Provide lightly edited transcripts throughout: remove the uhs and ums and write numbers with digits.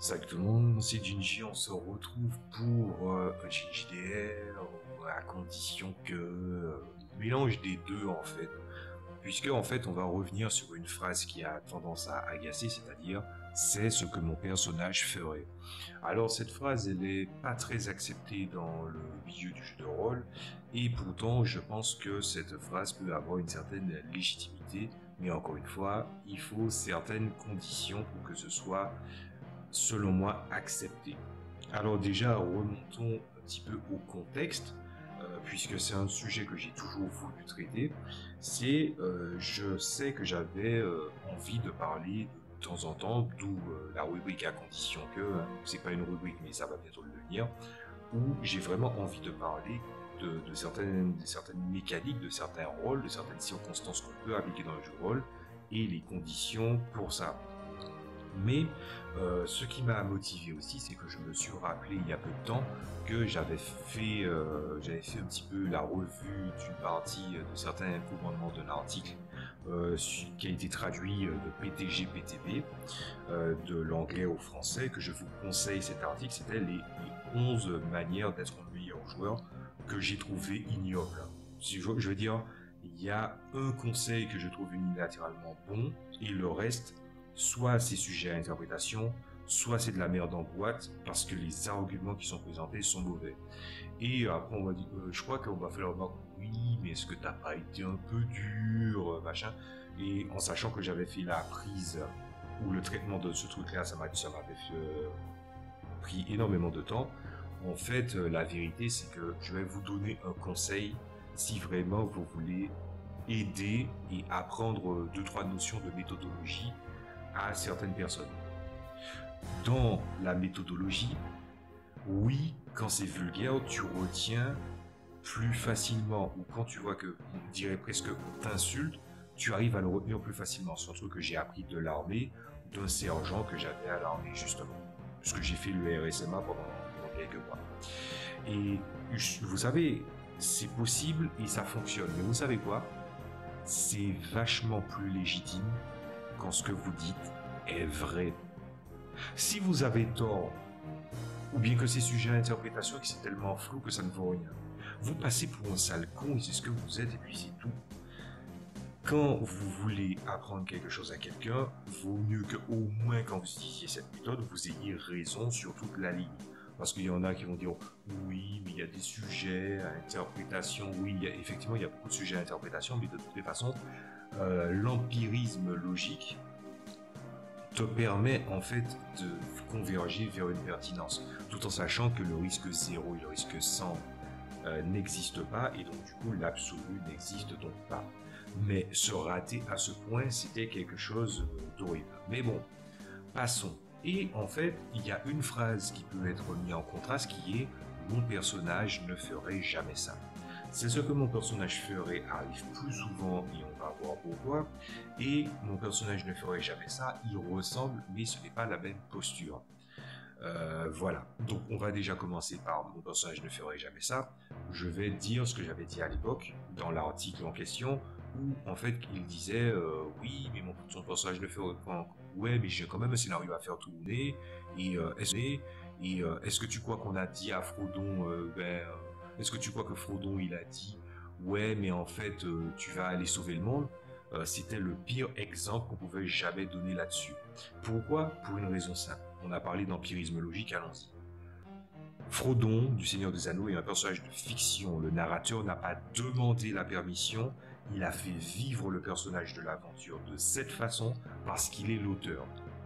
Exactement, c'est Ginji, on se retrouve pour un JDR à condition que mélange des deux en fait. Puisque en fait on va revenir sur une phrase qui a tendance à agacer, c'est-à-dire c'est ce que mon personnage ferait. Alors cette phrase elle est pas très acceptée dans le milieu du jeu de rôle et pourtant je pense que cette phrase peut avoir une certaine légitimité, mais encore une fois il faut certaines conditions pour que ce soit selon moi, accepté. Alors déjà, remontons un petit peu au contexte, puisque c'est un sujet que j'ai toujours voulu traiter. Je sais que j'avais envie de parler de temps en temps, d'où la rubrique à condition que, hein, c'est pas une rubrique, mais ça va bientôt le devenir, où j'ai vraiment envie de parler de certaines mécaniques, de certains rôles, de certaines circonstances qu'on peut appliquer dans le jeu de rôle, et les conditions pour ça. Mais ce qui m'a motivé aussi, c'est que je me suis rappelé il y a peu de temps que j'avais fait un petit peu la revue d'une partie de certains commandements d'un article qui a été traduit de PTG-PTB, de l'anglais au français, que je vous conseille cet article, c'était les 11 manières d'être un meilleur joueur que j'ai trouvé ignoble. Je veux dire, il y a un conseil que je trouve unilatéralement bon et le reste soit c'est sujet à interprétation, soit c'est de la merde en boîte, parce que les arguments qui sont présentés sont mauvais. Et après, on va dire, je crois qu'on va faire la remarque, oui, mais est-ce que t'as pas été un peu dur, machin. Et en sachant que j'avais fait la prise ou le traitement de ce truc-là, ça m'avait pris énormément de temps. En fait, la vérité, c'est que je vais vous donner un conseil si vraiment vous voulez aider et apprendre deux, trois notions de méthodologie à certaines personnes. Dans la méthodologie, oui, quand c'est vulgaire, tu retiens plus facilement, ou quand tu vois que, on dirait presque, on t'insulte, tu arrives à le retenir plus facilement. C'est un truc que j'ai appris de l'armée, d'un sergent que j'avais à l'armée, justement. Parce que j'ai fait le RSMA pendant quelques mois. Et vous savez, c'est possible et ça fonctionne. Mais vous savez quoi? C'est vachement plus légitime quand ce que vous dites est vrai. Si vous avez tort, ou bien que c'est sujet à interprétation et que c'est tellement flou que ça ne vaut rien, vous passez pour un sale con et c'est ce que vous êtes et puis c'est tout. Quand vous voulez apprendre quelque chose à quelqu'un, vaut mieux que au moins quand vous utilisez cette méthode, vous ayez raison sur toute la ligne. Parce qu'il y en a qui vont dire oui, mais il y a des sujets à interprétation. Oui, effectivement, il y a beaucoup de sujets à interprétation, mais de toutes les façons, l'empirisme logique te permet en fait de converger vers une pertinence, tout en sachant que le risque 0 et le risque 100 n'existent pas, et donc du coup l'absolu n'existe donc pas. Mais se rater à ce point, c'était quelque chose d'horrible. Mais bon, passons. Et en fait, il y a une phrase qui peut être mise en contraste qui est « Mon personnage ne ferait jamais ça ». C'est ce que mon personnage ferait arrive plus souvent et on va voir pourquoi. Et mon personnage ne ferait jamais ça, il ressemble, mais ce n'est pas la même posture. Voilà, donc on va déjà commencer par mon personnage ne ferait jamais ça. Je vais dire ce que j'avais dit à l'époque dans l'article en question où en fait il disait oui mais son personnage ne ferait pas, ouais mais j'ai quand même un scénario à faire tourner et est-ce que tu crois qu'on a dit à Frodon est-ce que tu crois que Frodon il a dit ouais mais en fait tu vas aller sauver le monde. C'était le pire exemple qu'on pouvait jamais donner là-dessus. Pourquoi? Pour une raison simple. On a parlé d'empirisme logique, allons-y. Frodon, du Seigneur des Anneaux, est un personnage de fiction. Le narrateur n'a pas demandé la permission, il a fait vivre le personnage de l'aventure de cette façon parce qu'il est l'auteur.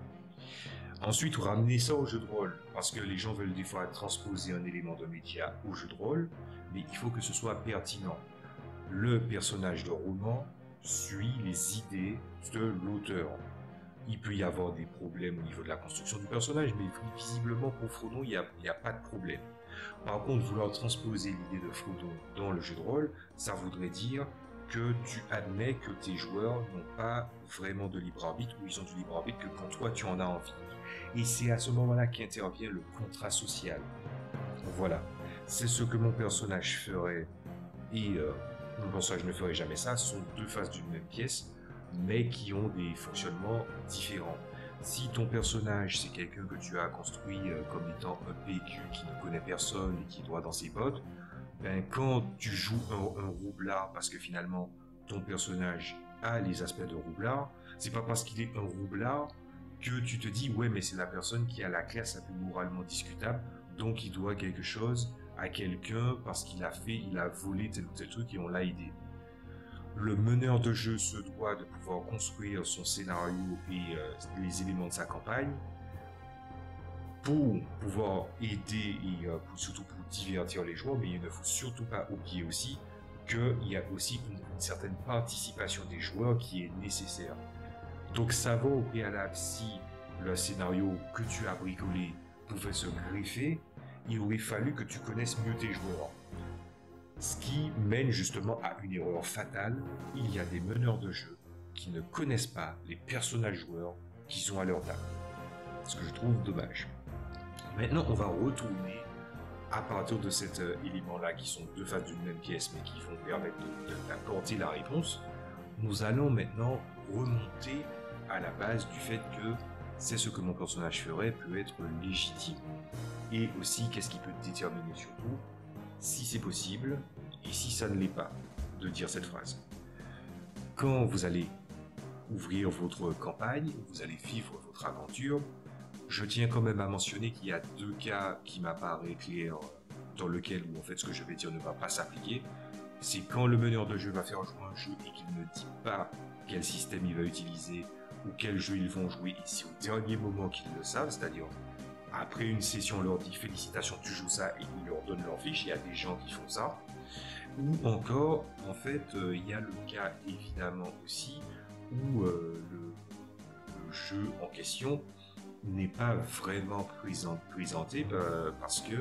Ensuite, ramener ça au jeu de rôle, parce que les gens veulent des fois transposer un élément de média au jeu de rôle, mais il faut que ce soit pertinent. Le personnage de roman suit les idées de l'auteur. Il peut y avoir des problèmes au niveau de la construction du personnage, mais visiblement pour Frodon, il n'y a pas de problème. Par contre, vouloir transposer l'idée de Frodon dans le jeu de rôle, ça voudrait dire que tu admets que tes joueurs n'ont pas vraiment de libre arbitre, ou ils ont du libre arbitre que quand toi tu en as envie. Et c'est à ce moment-là qu'intervient le contrat social. Voilà, c'est ce que mon personnage ferait, et mon personnage ne ferait jamais ça, ce sont deux faces d'une même pièce, mais qui ont des fonctionnements différents. Si ton personnage, c'est quelqu'un que tu as construit comme étant un PQ qui ne connaît personne et qui est droit dans ses bottes, ben, quand tu joues un roublard, parce que finalement, ton personnage a les aspects de roublard, c'est pas parce qu'il est un roublard que tu te dis, ouais, mais c'est la personne qui a la classe la plus moralement discutable, donc il doit quelque chose à quelqu'un parce il a volé tel ou tel truc et on l'a aidé. Le meneur de jeu se doit de pouvoir construire son scénario et les éléments de sa campagne pour pouvoir aider et surtout pour divertir les joueurs, mais il ne faut surtout pas oublier aussi qu'il y a aussi une certaine participation des joueurs qui est nécessaire. Donc savoir au préalable si le scénario que tu as bricolé pouvait se greffer, il aurait fallu que tu connaisses mieux tes joueurs. Ce qui mène justement à une erreur fatale. Il y a des meneurs de jeu qui ne connaissent pas les personnages joueurs qu'ils ont à leur table. Ce que je trouve dommage. Maintenant, on va retourner à partir de cet élément-là, qui sont deux faces d'une même pièce, mais qui vont permettre d'apporter la réponse. Nous allons maintenant remonter à la base du fait que c'est ce que mon personnage ferait peut être légitime. Et aussi, qu'est-ce qui peut déterminer surtout si c'est possible et si ça ne l'est pas de dire cette phrase. Quand vous allez ouvrir votre campagne, vous allez vivre votre aventure, je tiens quand même à mentionner qu'il y a deux cas qui m'apparaissent clairs dans lequel où en fait ce que je vais dire ne va pas s'appliquer. C'est quand le meneur de jeu va faire jouer un jeu et qu'il ne dit pas quel système il va utiliser ou quel jeu ils vont jouer, et c'est au dernier moment qu'ils le savent, c'est-à-dire après une session, on leur dit félicitations, tu joues ça, et ils leur donnent leur fiche. Il y a des gens qui font ça. Ou encore, en fait, il y a le cas évidemment aussi où le jeu en question n'est pas vraiment présenté parce que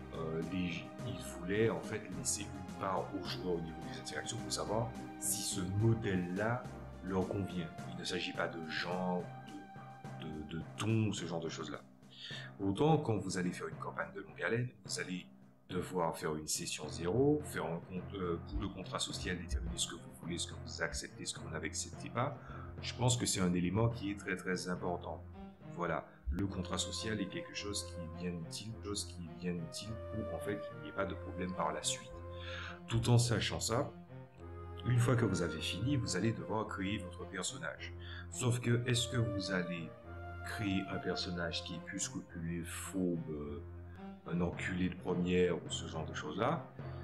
il voulait en fait laisser une part aux joueurs au niveau des interactions pour savoir si ce modèle-là leur convient. Il ne s'agit pas de genre, de ton, ce genre de choses-là. Autant, quand vous allez faire une campagne de longue haleine, vous allez devoir faire une session 0, faire un pour le contrat social, déterminer ce que vous voulez, ce que vous acceptez, ce que vous n'acceptez pas. Je pense que c'est un élément qui est très très important. Voilà, le contrat social est quelque chose qui est bien utile, pour en fait qu'il n'y ait pas de problème par la suite. Tout en sachant ça, une fois que vous avez fini, vous allez devoir créer votre personnage. Sauf que, est-ce que vous allez créer un personnage qui est plus scrupuleux, phobe, un enculé de première ou ce genre de choses-là,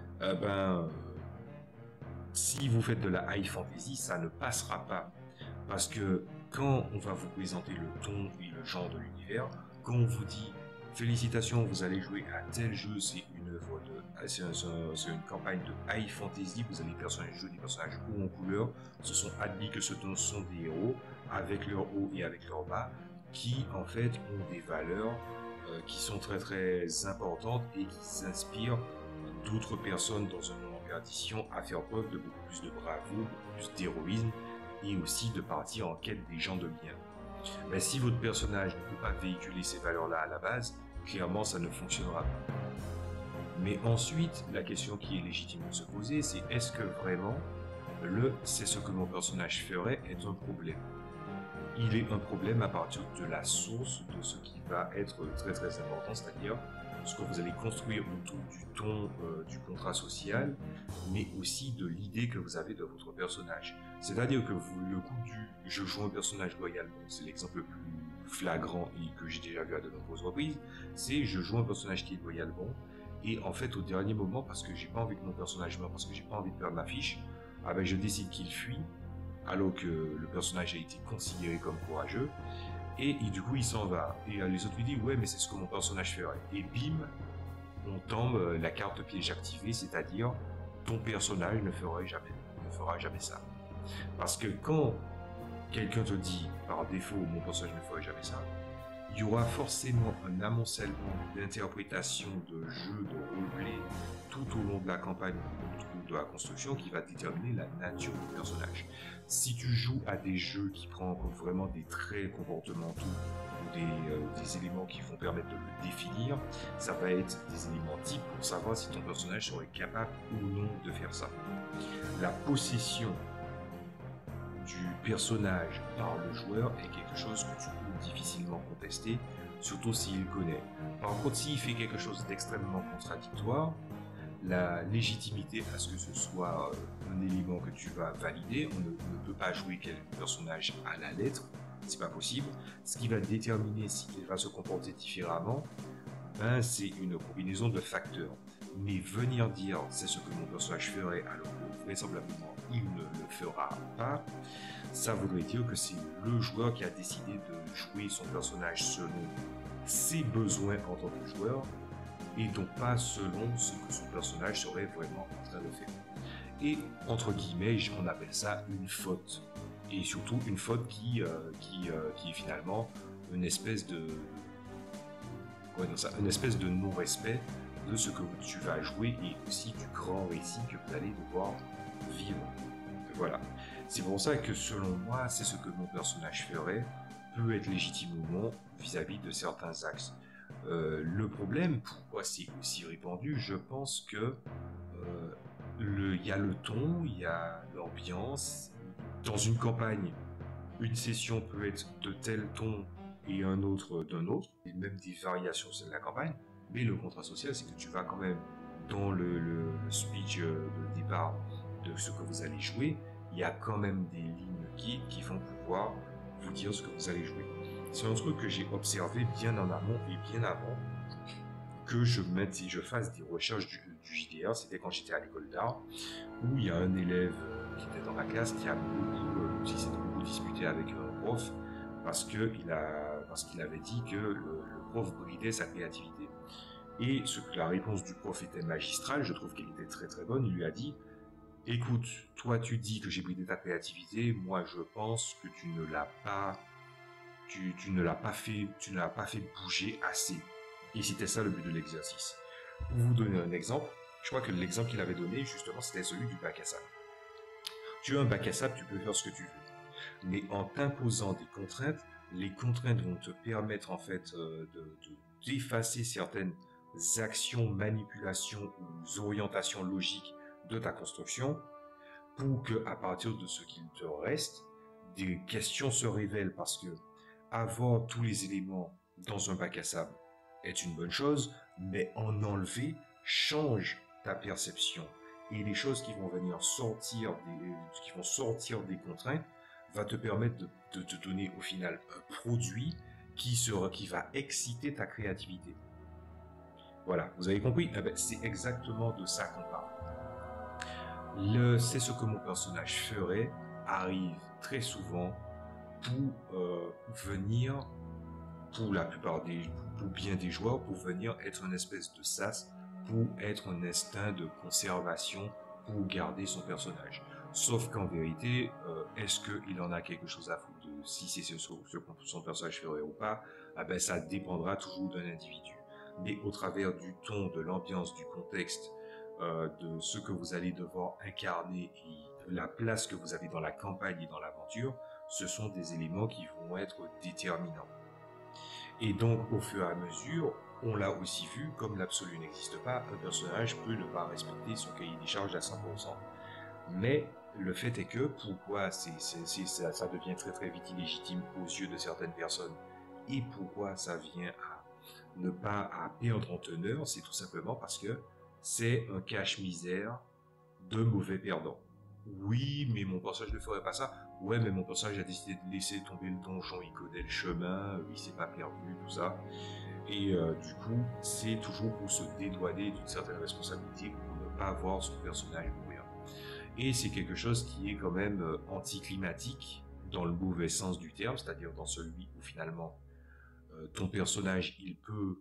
si vous faites de la high fantasy, ça ne passera pas. Parce que quand on va vous présenter le ton et le genre de l'univers, quand on vous dit félicitations, vous allez jouer à tel jeu, c'est une œuvre c'est une campagne de high fantasy, vous allez jouer des personnages hauts en couleur, ce sont admis que ce sont des héros, avec leur haut et avec leur bas, qui en fait ont des valeurs qui sont très très importantes et qui inspirent d'autres personnes dans un monde en perdition à faire preuve de beaucoup plus de bravoure, beaucoup plus d'héroïsme et aussi de partir en quête des gens de bien. Mais si votre personnage ne peut pas véhiculer ces valeurs-là à la base, clairement ça ne fonctionnera pas. Mais ensuite, la question qui est légitime de se poser, c'est est-ce que vraiment c'est ce que mon personnage ferait est un problème? Il est un problème à partir de la source de ce qui va être très très important, c'est-à-dire ce que vous allez construire autour du ton du contrat social, mais aussi de l'idée que vous avez de votre personnage. C'est-à-dire que le coup du « je joue un personnage loyal », c'est l'exemple le plus flagrant et que j'ai déjà vu à de nombreuses reprises, c'est « je joue un personnage qui est loyal bon », et en fait au dernier moment, parce que j'ai pas envie que mon personnage meure, parce que j'ai pas envie de perdre ma fiche, je décide qu'il fuit, alors que le personnage a été considéré comme courageux, et du coup il s'en va. Et les autres lui disent ouais mais c'est ce que mon personnage ferait. Et bim, on tombe la carte piège activée, c'est-à-dire ton personnage ne fera jamais ça. Parce que quand quelqu'un te dit par défaut mon personnage ne ferait jamais ça, il y aura forcément un amoncellement d'interprétations de jeux, de roleplay tout au long de la campagne ou de la construction qui va déterminer la nature du personnage. Si tu joues à des jeux qui prennent vraiment des traits comportementaux ou des éléments qui vont permettre de le définir, ça va être des éléments types pour savoir si ton personnage serait capable ou non de faire ça. La possession du personnage par le joueur est quelque chose que tu peux difficilement contester, surtout s'il connaît. Par contre, s'il fait quelque chose d'extrêmement contradictoire, la légitimité à ce que ce soit un élément que tu vas valider, on ne peut pas jouer quel personnage à la lettre, c'est pas possible. Ce qui va déterminer s'il va se comporter différemment, ben, c'est une combinaison de facteurs. Mais venir dire c'est ce que mon personnage ferait alors que vraisemblablement il ne le fera pas, ça voudrait dire que c'est le joueur qui a décidé de jouer son personnage selon ses besoins en tant que joueur et donc pas selon ce que son personnage serait vraiment en train de faire. Et entre guillemets, on appelle ça une faute. Et surtout une faute qui est finalement une espèce de non-respect de ce que tu vas jouer et aussi du grand récit que vous allez devoir vivre. Voilà. C'est pour ça que selon moi, c'est ce que mon personnage ferait peut être légitime ou non vis-à-vis de certains axes. Le problème, pourquoi c'est aussi répandu, je pense que il y a le ton, il y a l'ambiance. Dans une campagne, une session peut être de tel ton et un autre d'un autre, et même des variations de la campagne. Mais le contrat social, c'est que tu vas quand même, dans le speech de départ de ce que vous allez jouer, il y a quand même des lignes guides qui vont pouvoir vous dire ce que vous allez jouer. C'est un truc que j'ai observé bien en amont et bien avant que je fasse des recherches du JDR. C'était quand j'étais à l'école d'art, où il y a un élève qui était dans la classe qui a beaucoup discuté avec un prof parce qu'il avait dit que le prof bridait sa créativité. Et la réponse du prof était magistrale, je trouve qu'elle était très très bonne. Il lui a dit: écoute, toi tu dis que j'ai bridé ta créativité, moi je pense que tu ne l'as pas fait bouger assez. Et c'était ça le but de l'exercice. Pour vous donner un exemple, je crois que l'exemple qu'il avait donné justement c'était celui du bac à sable. Tu as un bac à sable, tu peux faire ce que tu veux. Mais en t'imposant des contraintes, les contraintes vont te permettre en fait d'effacer certaines actions, manipulations ou orientations logiques de ta construction pour que à partir de ce qu'il te reste, des questions se révèlent parce que avoir tous les éléments dans un bac à sable est une bonne chose, mais en enlever change ta perception. Et les choses qui vont venir sortir des contraintes va te permettre de te donner au final un produit qui va exciter ta créativité. Voilà, vous avez compris? Eh ben, c'est exactement de ça qu'on parle. C'est ce que mon personnage ferait arrive très souvent pour venir, pour bien des joueurs, pour venir être une espèce de sas, pour être un instinct de conservation, pour garder son personnage. Sauf qu'en vérité, est-ce qu'il en a quelque chose à foutre de si c'est ce que son personnage ferait ou pas? Ah ben, ça dépendra toujours d'un individu. Mais au travers du ton, de l'ambiance, du contexte, de ce que vous allez devoir incarner et de la place que vous avez dans la campagne et dans l'aventure, ce sont des éléments qui vont être déterminants. Et donc, au fur et à mesure, on l'a aussi vu, comme l'absolu n'existe pas, un personnage peut ne pas respecter son cahier des charges à 100%. Mais le fait est que, pourquoi ça devient très très vite illégitime aux yeux de certaines personnes, et pourquoi ça vient à ne pas à perdre en teneur, c'est tout simplement parce que c'est un cache-misère de mauvais perdants. Oui, mais mon personnage ne ferait pas ça. Ouais, mais mon personnage a décidé de laisser tomber le donjon, il connaît le chemin, il s'est pas perdu, tout ça. Et du coup, c'est toujours pour se dédouaner d'une certaine responsabilité, pour ne pas voir son personnage mourir. Et c'est quelque chose qui est quand même anticlimatique, dans le mauvais sens du terme, c'est-à-dire dans celui où finalement ton personnage, il peut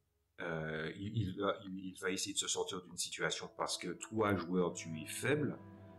il va essayer de se sortir d'une situation parce que toi, joueur, tu es faible.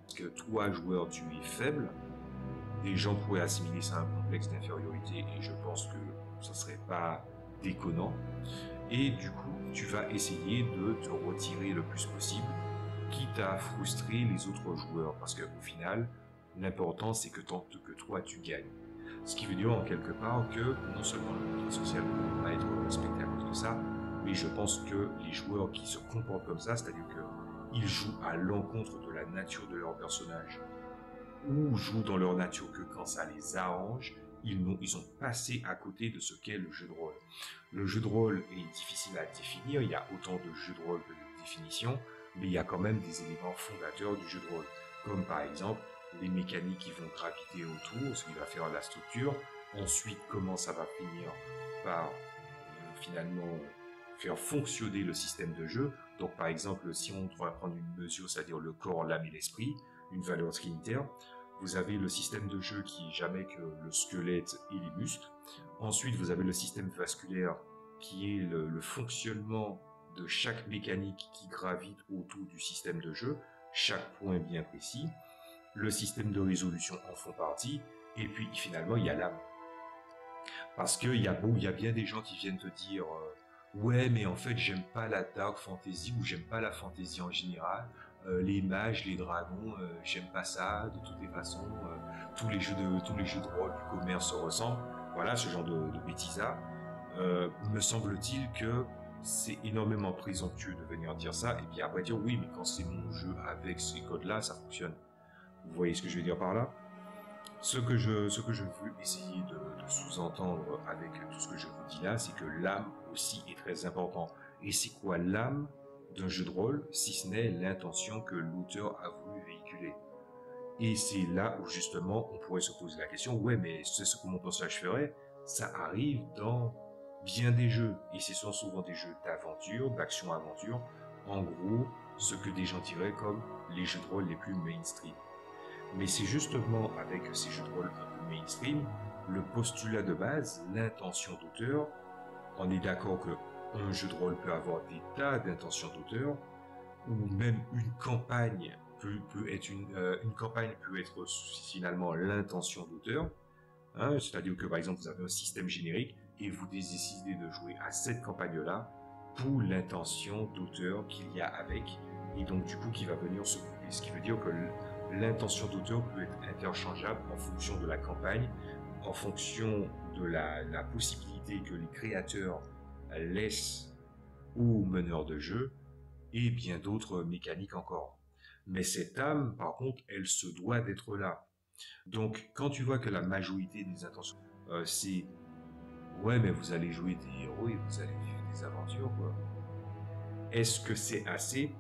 Les gens pourraient assimiler ça à un complexe d'infériorité et je pense que ça serait pas déconnant. Et du coup, tu vas essayer de te retirer le plus possible, quitte à frustrer les autres joueurs parce qu'au final, l'important c'est que toi tu gagnes. Ce qui veut dire en quelque part que non seulement le contrat social ne peut pas être respecté à cause de ça, mais je pense que les joueurs qui se comportent comme ça, c'est-à-dire qu'ils jouent à l'encontre de la nature de leur personnage, ou jouent dans leur nature que quand ça les arrange, ils ont passé à côté de ce qu'est le jeu de rôle. Le jeu de rôle est difficile à définir, il y a autant de jeux de rôle que de définitions, mais il y a quand même des éléments fondateurs du jeu de rôle, comme par exemple les mécaniques qui vont graviter autour, ce qui va faire la structure, ensuite comment ça va finir par finalement faire fonctionner le système de jeu. Donc par exemple, si on doit prendre une mesure, c'est-à-dire le corps, l'âme et l'esprit, une valeur trinitaire, vous avez le système de jeu qui est jamais que le squelette et les muscles. Ensuite, vous avez le système vasculaire qui est le fonctionnement de chaque mécanique qui gravite autour du système de jeu, chaque point bien précis. Le système de résolution en font partie. Et puis finalement, il y a l'âme. Parce qu'il y a bien des gens qui viennent te dire ouais, mais en fait, j'aime pas la dark fantasy ou j'aime pas la fantasy en général. Les mages, les dragons, j'aime pas ça. De toutes les façons, tous les jeux de rôle du commerce se ressemblent. Voilà, ce genre de bêtisa. Me semble-t-il que c'est énormément présomptueux de venir dire ça. Et puis après dire oui, mais quand c'est mon jeu avec ces codes-là, ça fonctionne. Vous voyez ce que je veux dire par là? Ce que je veux essayer de sous-entendre avec tout ce que je vous dis là, c'est que l'âme aussi est très important. Et c'est quoi l'âme d'un jeu de rôle, si ce n'est l'intention que l'auteur a voulu véhiculer? Et c'est là où justement on pourrait se poser la question, ouais, mais c'est ce que mon personnage ferait. Ça arrive dans bien des jeux, et ce sont souvent des jeux d'aventure, d'action-aventure, en gros, ce que des gens diraient comme les jeux de rôle les plus mainstream. Mais c'est justement avec ces jeux de rôle un peu mainstream, le postulat de base, l'intention d'auteur, on est d'accord que un jeu de rôle peut avoir des tas d'intentions d'auteur, ou même une campagne peut être une campagne peut être finalement l'intention d'auteur, hein, c'est-à-dire que par exemple vous avez un système générique et vous décidez de jouer à cette campagne-là pour l'intention d'auteur qu'il y a avec, et donc du coup qui va venir se couper, ce qui veut dire que l'intention d'auteur peut être interchangeable en fonction de la campagne, en fonction de la possibilité que les créateurs laissent aux meneurs de jeu, et bien d'autres mécaniques encore. Mais cette âme, par contre, elle se doit d'être là. Donc, quand tu vois que la majorité des intentions, c'est ouais, mais vous allez jouer des héros et vous allez vivre des aventures, quoi. Est-ce que c'est assez?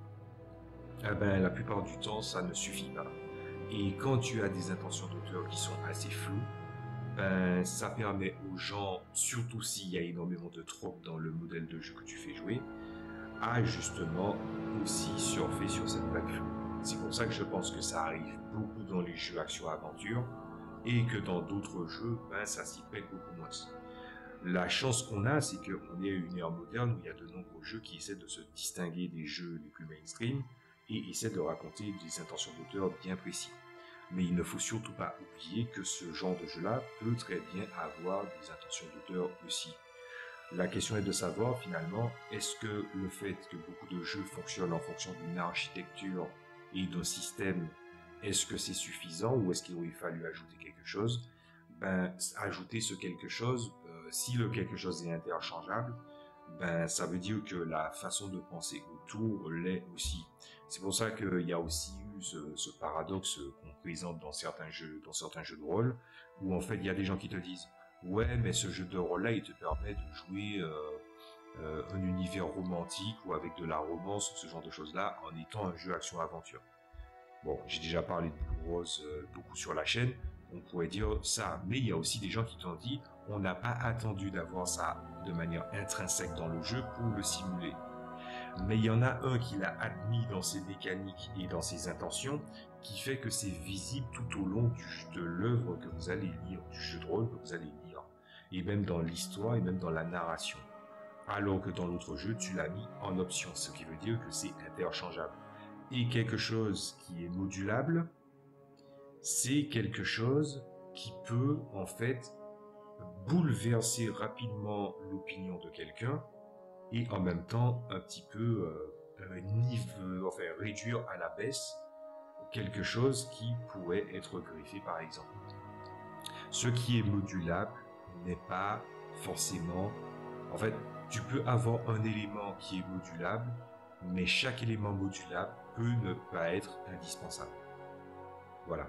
Eh ben, la plupart du temps, ça ne suffit pas. Et quand tu as des intentions d'auteur qui sont assez floues, ben, ça permet aux gens, surtout s'il y a énormément de tropes dans le modèle de jeu que tu fais jouer, à justement aussi surfer sur cette vague floue. C'est pour ça que je pense que ça arrive beaucoup dans les jeux action-aventure et que dans d'autres jeux, ben, ça s'y prête beaucoup moins. La chance qu'on a, c'est qu'on est à une ère moderne où il y a de nombreux jeux qui essaient de se distinguer des jeux les plus mainstream et essaient de raconter des intentions d'auteur bien précis. Mais il ne faut surtout pas oublier que ce genre de jeu-là peut très bien avoir des intentions d'auteur aussi. La question est de savoir finalement, est-ce que le fait que beaucoup de jeux fonctionnent en fonction d'une architecture et d'un système, est-ce que c'est suffisant ou est-ce qu'il aurait fallu ajouter quelque chose? Ben, ajouter ce quelque chose, si le quelque chose est interchangeable, ben, ça veut dire que la façon de penser autour l'est aussi. C'est pour ça qu'il y a aussi eu ce paradoxe qu'on présente dans certains jeux de rôle, où en fait il y a des gens qui te disent ouais, mais ce jeu de rôle-là, il te permet de jouer un univers romantique ou avec de la romance, ce genre de choses-là, en étant un jeu action-aventure. Bon, j'ai déjà parlé de Blue Rose beaucoup sur la chaîne, on pourrait dire ça, mais il y a aussi des gens qui t'ont dit on n'a pas attendu d'avoir ça de manière intrinsèque dans le jeu pour le simuler. Mais il y en a un qui l'a admis dans ses mécaniques et dans ses intentions, qui fait que c'est visible tout au long de l'œuvre que vous allez lire, du jeu de rôle que vous allez lire, et même dans l'histoire et même dans la narration. Alors que dans l'autre jeu, tu l'as mis en option, ce qui veut dire que c'est interchangeable. Et quelque chose qui est modulable, c'est quelque chose qui peut en fait bouleverser rapidement l'opinion de quelqu'un et en même temps un petit peu réduire à la baisse quelque chose qui pourrait être greffé par exemple. Ce qui est modulable n'est pas forcément... En fait, tu peux avoir un élément qui est modulable, mais chaque élément modulable peut ne pas être indispensable. Voilà.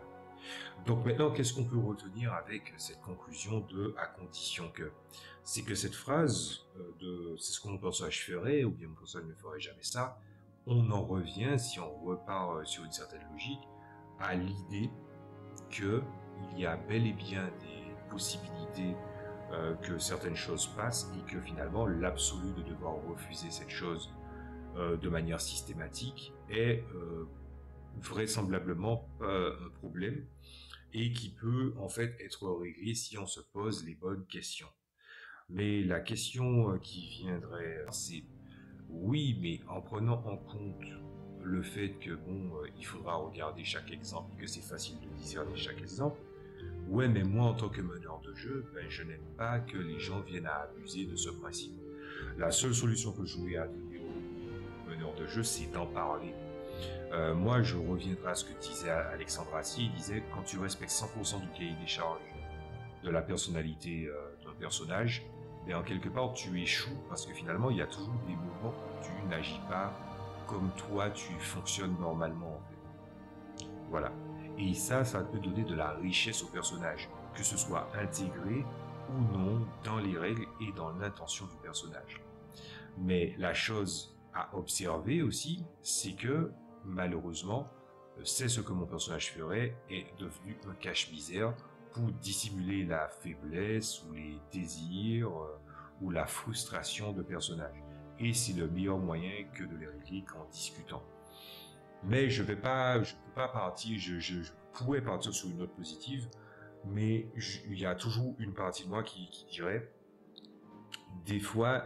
Donc maintenant, qu'est-ce qu'on peut retenir avec cette conclusion de à condition que? C'est que cette phrase de c'est ce que mon personnage ferait ou bien mon personnage ne ferait jamais ça, on en revient, si on repart sur une certaine logique, à l'idée que il y a bel et bien des possibilités que certaines choses passent et que finalement l'absolu de devoir refuser cette chose de manière systématique est vraisemblablement pas un problème et qui peut en fait être réglé si on se pose les bonnes questions. Mais la question qui viendrait, c'est oui, mais en prenant en compte le fait que bon, il faudra regarder chaque exemple et que c'est facile de discerner chaque exemple. Ouais, mais moi en tant que meneur de jeu, ben, je n'aime pas que les gens viennent à abuser de ce principe. La seule solution que je voulais donner aux meneurs de jeu, c'est d'en parler. Moi, je reviendrai à ce que disait Alexandre Astier. Il disait quand tu respectes 100% du cahier des charges de la personnalité d'un personnage, mais en quelque part tu échoues parce que finalement il y a toujours des moments où tu n'agis pas comme toi tu fonctionnes normalement en fait. Voilà. Et ça peut donner de la richesse au personnage, que ce soit intégré ou non dans les règles et dans l'intention du personnage. Mais la chose à observer aussi, c'est que malheureusement, c'est ce que mon personnage ferait est devenu un cache-misère pour dissimuler la faiblesse ou les désirs ou la frustration de personnages. Et c'est le meilleur moyen que de les régler qu'en discutant. Mais je peux pas partir, je pourrais partir sur une note positive, mais il y a toujours une partie de moi qui dirait, des fois,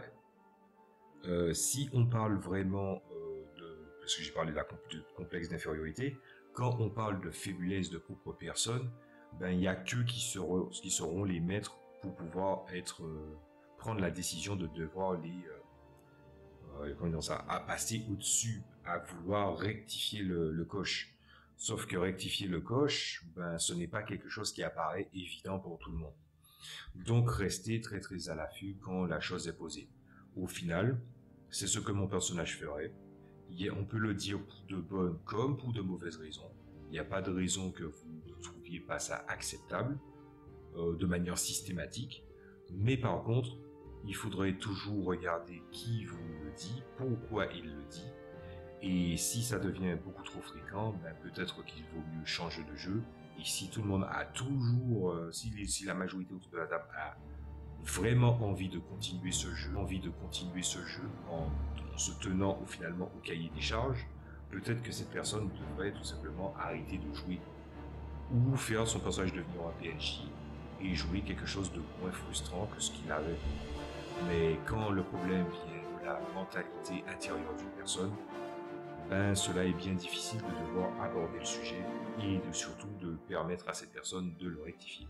si on parle vraiment parce que j'ai parlé de complexe d'infériorité, quand on parle de faiblesse de propre personne, ben il y a qu'eux qui seront les maîtres pour pouvoir prendre la décision de devoir comment dire ça, à passer au-dessus, à vouloir rectifier le coche. Sauf que rectifier le coche, ben ce n'est pas quelque chose qui apparaît évident pour tout le monde. Donc restez très très à l'affût quand la chose est posée. Au final, c'est ce que mon personnage ferait. On peut le dire pour de bonnes comme pour de mauvaises raisons. Il n'y a pas de raison que vous ne trouviez pas ça acceptable de manière systématique. Mais par contre, il faudrait toujours regarder qui vous le dit, pourquoi il le dit. Et si ça devient beaucoup trop fréquent, ben peut-être qu'il vaut mieux changer de jeu. Et si tout le monde a toujours, si la majorité autour de la table a vraiment envie de continuer ce jeu, en se tenant finalement au cahier des charges, peut-être que cette personne devrait tout simplement arrêter de jouer ou faire son personnage devenir un PNJ et jouer quelque chose de moins frustrant que ce qu'il avait. Mais quand le problème vient de la mentalité intérieure d'une personne, ben cela est bien difficile de devoir aborder le sujet et surtout de permettre à cette personne de le rectifier.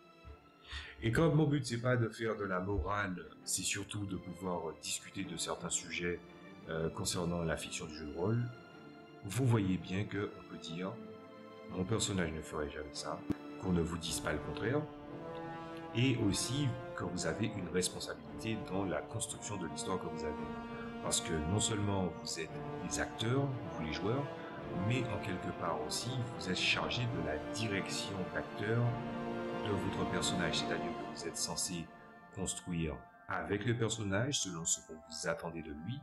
Et comme mon but c'est pas de faire de la morale, c'est surtout de pouvoir discuter de certains sujets concernant la fiction du jeu de rôle, vous voyez bien que on peut dire mon personnage ne ferait jamais ça, qu'on ne vous dise pas le contraire, et aussi que vous avez une responsabilité dans la construction de l'histoire que vous avez. Parce que non seulement vous êtes les acteurs, vous les joueurs, mais en quelque part aussi, vous êtes chargé de la direction d'acteur de votre personnage, c'est-à-dire que vous êtes censé construire avec le personnage selon ce que vous attendez de lui,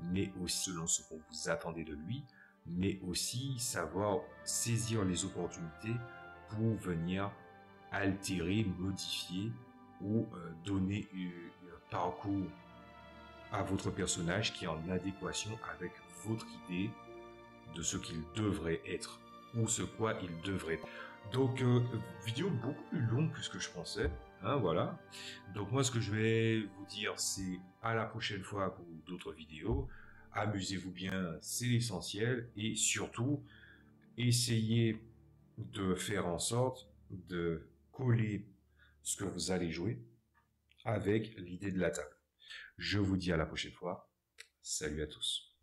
mais aussi savoir saisir les opportunités pour venir altérer, modifier ou donner un parcours à votre personnage qui est en adéquation avec votre idée de ce qu'il devrait être ou ce quoi il devrait être. Donc, vidéo beaucoup plus longue que ce que je pensais. Hein, voilà. Donc moi, ce que je vais vous dire, c'est à la prochaine fois pour d'autres vidéos. Amusez-vous bien, c'est l'essentiel. Et surtout, essayez de faire en sorte de coller ce que vous allez jouer avec l'idée de la table. Je vous dis à la prochaine fois. Salut à tous.